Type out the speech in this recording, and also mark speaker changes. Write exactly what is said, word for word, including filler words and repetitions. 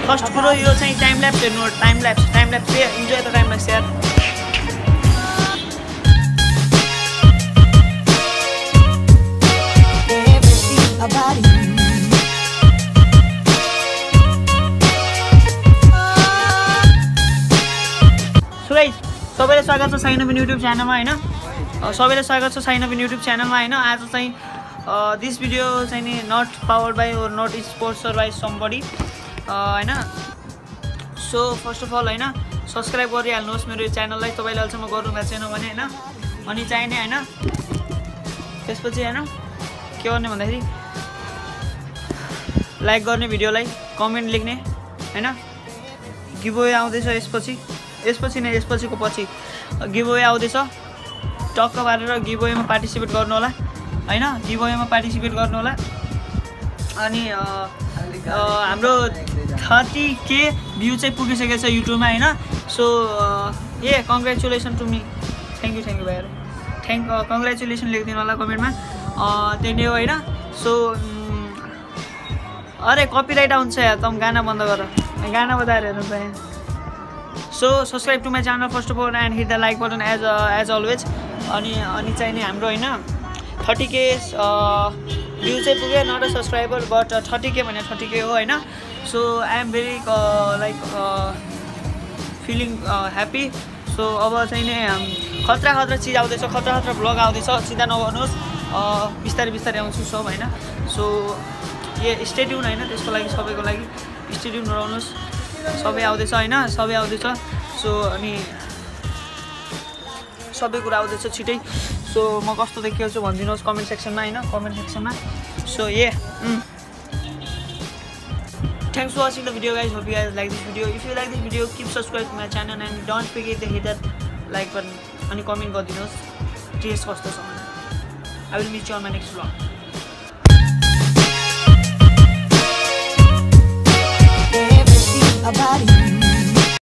Speaker 1: First कुरो यो चाहिँ टाइम ल्याप्स हेर्नु time lapse time lapse enjoy the time lapse यार सो गाइस सबैलाई स्वागत छ साइन अप युट्युब च्यानलमा हैन सबैलाई स्वागत छ साइन अप युट्युब च्यानलमा हैन आज चाहिँ दिस भिडियो चाहिँ नि not powered by or not sponsor by somebody हैन सो फर्स्ट अफ अल हैन सब्स्क्राइब गरिहाल्नुहोस् मेरो च्यानललाई तपाईले अहिलेसम्म गर्नुभएको छैन भने हैन अनि चाहिने हैन त्यसपछि हैन के गर्ने भन्दाखेरि लाइक गर्ने भिडियोलाई कमेन्ट लेख्ने हैन गिभअवे आउँदैछ यसपछि यसपछि नै यसपछिको पछि गिभअवे आउँदैछ टक्क पारेर गिभअवेमा पार्टिसिपेट गर्नु होला हैन गिभअवेमा पार्टिसिपेट गर्नु होला अनि हाम्रो थर्टी के भ्यू चाहिँ पुगिसकेको छ युट्युबमा हैन so a congratulation to me thank you thank you भाइहरु थ्याङ्क कङ्ग्रेचुलेसन लेखिदिनु होला कमेन्टमा त्यही नै हो हैन सो अरे कपिराइट आउँछ यार तम गाना बन्द गर गाना बजाएर हेर्नु पाएँ so subscribe to my channel first of all and hit the like button as as always अनि अनि चाहिँ नि हाम्रो हैन थर्टी के भ्यू चाहिँ पुग्यो not a subscriber but thirty K भने थर्टी के हो हैन so I am very like feeling happy so अब चाहिँ नि खतरा खतरा चिज आउँदैछ खतरा खतरा भ्लग आउँदैछ चिन्ता नगर्नुहोस् बिस्तारै बिस्तारै आउँछु सब हैन सो ए स्टे ट्युन हैन त्यसको लागि सबैको लागि स्टे ट्युन रहनुहोस् सबै आउँदैछ हैन सबै आउँदैछ सो अनि सबै कुरा आउँदैछ छिटै सो म कस्तो देखिएको छु भनिदिनुहोस् कमेन्ट सेक्सनमा हैन कमेन्ट सेक्सनमा so a Thanks for watching the video guys. Hope you guys like this video. If you like this video, keep subscribe to my channel and don't forget to hit that like button and comment गरिदिनुहोस् test कस्तो छ भने I will meet you on my next vlog. Everything about you.